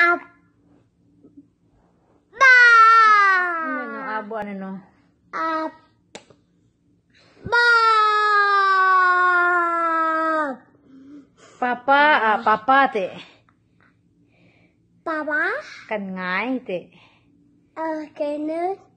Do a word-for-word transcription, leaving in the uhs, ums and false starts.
Aba. Ano no? Abo ano no? Aba. Papa, ah, papa te. Papa. Kan ngai te. Ờ, cái nước.